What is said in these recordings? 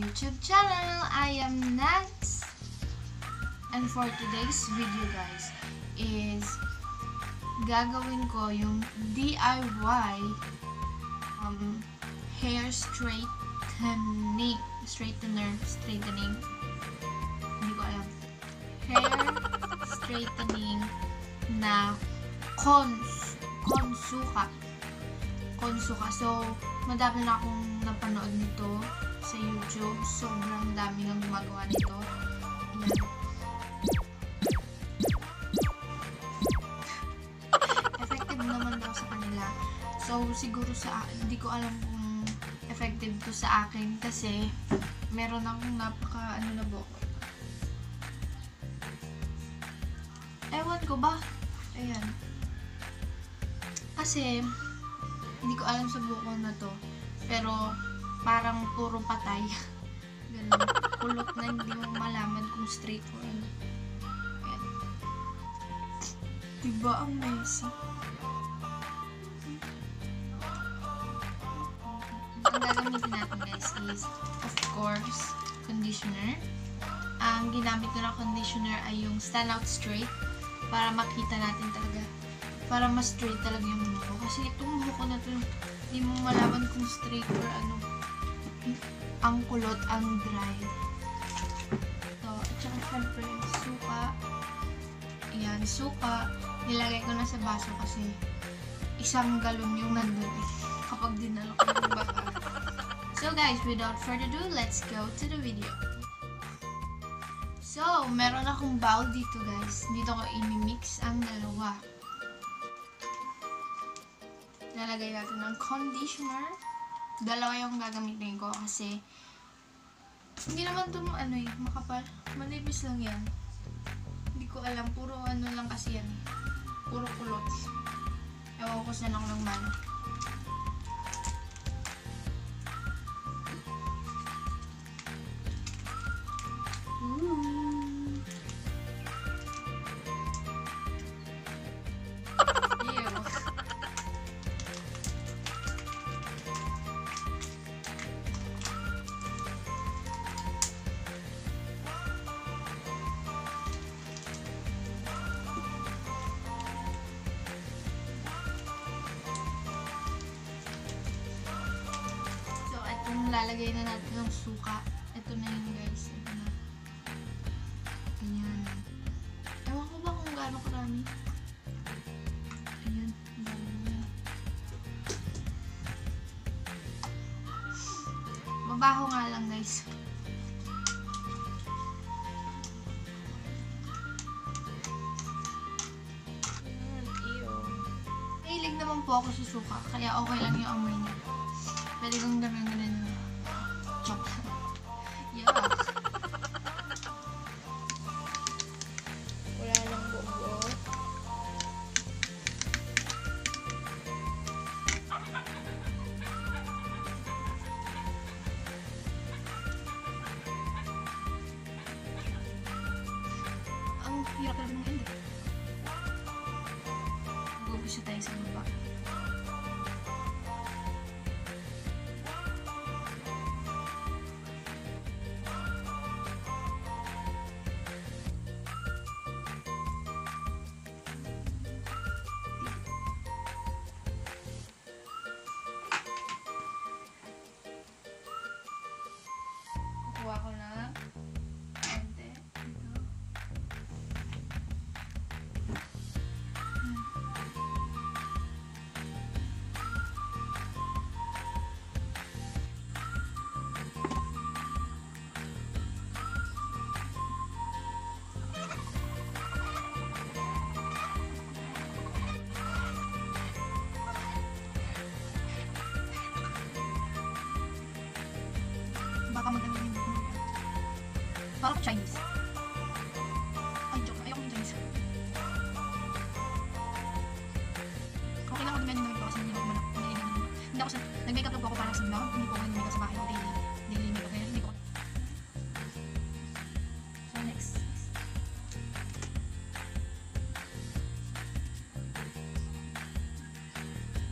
YouTube channel. I am Nats, and for today's video guys is gagawin ko yung DIY hair straightening, hindi ko alam, hair straightening na Consuka. So, madami na akong napanood nito sa YouTube. Sobrang dami nang gumagawa nito. Ayan. Effective naman daw sa kanila. So, siguro hindi ko alam kung effective to sa akin kasi meron akong na buhok. Ewan ko ba? Ayan. Kasi, hindi ko alam sa buhok ko na to. Pero, parang puro patay. Ganun. Kulot na hindi mo malaman kung straight or ano. Ayan. Diba ang messy? Ang gagamitin natin guys is, of course, conditioner. Ang ginamit ko na conditioner ay yung Stand Out Straight para makita natin talaga. Para mas straight talaga yung buhok ko. Kasi itong buhok ko na to, hindi mo malaman kung straight or ano. Ang kulot, ang dry. Ito, at saka syempre, suka. Ayan, suka. Nilagay ko na sa baso kasi 1 galon yung nandun kapag dinalo ko yung baka. So guys, without further ado, let's go to the video. So, meron akong bowl dito guys. Dito ko i-mix ang dalawa. Lalagay natin ng conditioner. Dalawa yung gagamitin ko kasi hindi naman ito makapal. Manipis lang yan. Hindi ko alam. Puro lang kasi yan. Puro kulot. Ewan ko saan ako ng mano. Lalagay na natin ng suka. Ito na yun guys. Ito na. Ayan. Ewan ko ba kung gaano karami. Ayan. Mabaho nga lang guys. Hilig naman po ako sa suka. Kaya okay lang yung amoy niya. Pwede kong ganun. Yeah. Wala lang buo. Ang hirap na ng hindi. Mag-umpisa tayo sa baba. Kuha ko na konti dito. Baka maganda yung parang Chinese. Ay, joke. Ayoko yung Chinese. Okay lang ako dumyan yung kasi hindi ako hindi ako nag-makeup lang po ako para sa vlog. Hindi po ako nag-makeup sa bahay o daily makeup. Kaya hindi po. So, next.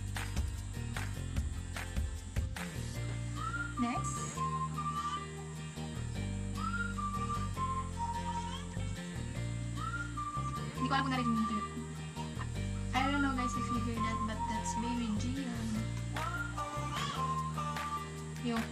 Next. ko alam kung narinig nyo yun. I don't know guys if you hear that, but that's Baby Gian. Yung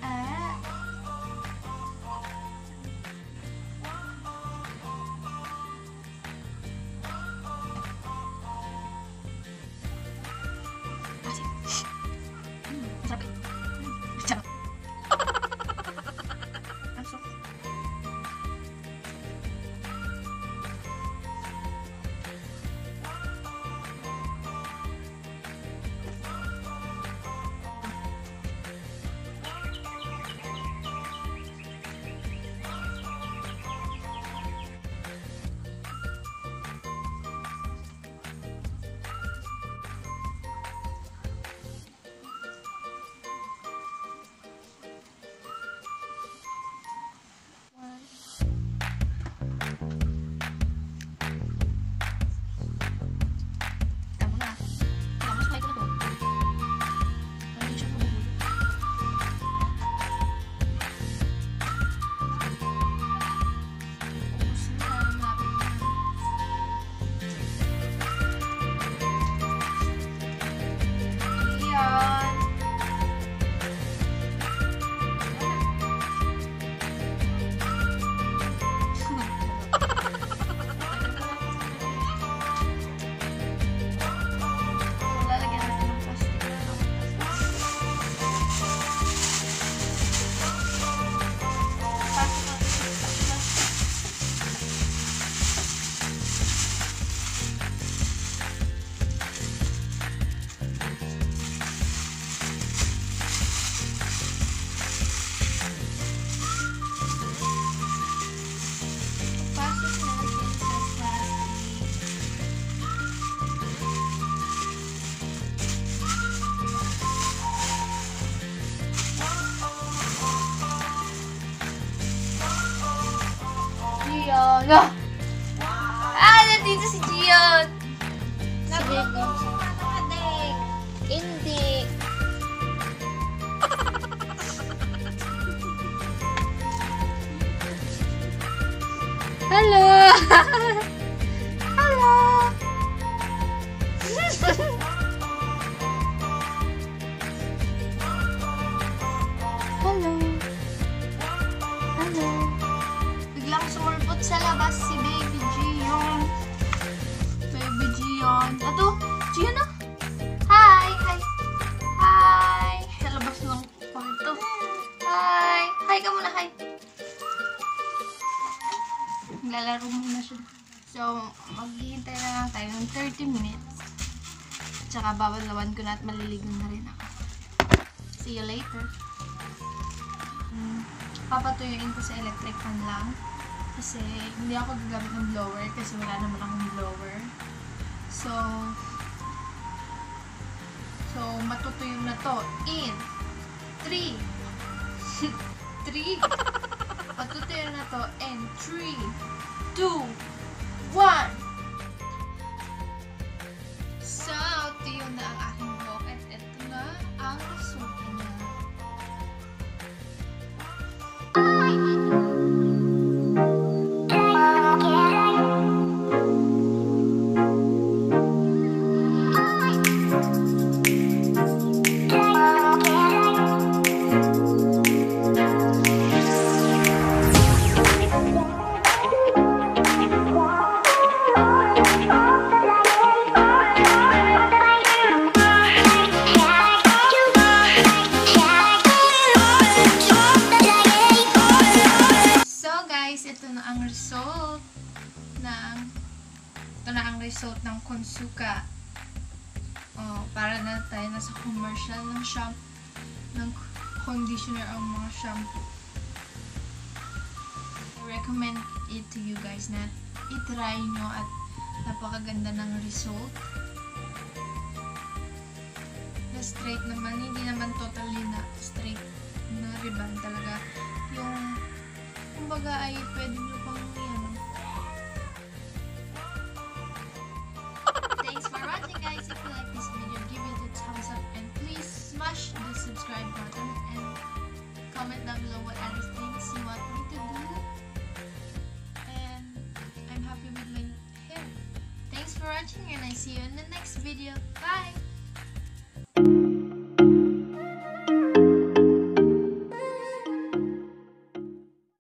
Gian! Nandito si Gian! Nablog mo sa adik. Hindi. Hello! Hello! Hello! Hello! Biglang sumulpot sa labas si Baby Gian. Baby Gian. Ato! Gian na! Hi! Hi! Hi! Sa labas ng kwarto. Hi! Hi ka muna! Hi! Lalaro muna siya. So, maghihintay na lang tayo ng 30 minutes. Tsaka babalawan ko na at maliligo na rin ako. See you later. Papatuyuin ko sa electric fan lang. Kasi hindi ako gagamit ng blower kasi wala naman akong blower. So matutuyo na to in 3 matutuyo na to in 3 2 1. So, tuyo na ang aking buhok at ito na ang resulta niya. Ito na ang result ng Consuka. Para na tayo nasa commercial ng shampoo, ng conditioner ang mga shampoo. I recommend it to you guys na i-try nyo at napakaganda ng result. Na straight naman, hindi naman totally na straight na ribbon talaga. Yung kumbaga ay pwede nyo pang yan. Thanks for watching guys. If you like this video, give it a thumbs up and please smash the subscribe button and comment down below what other things you want me to do. And I'm happy with my hair. watching and I see you in the next video. Bye!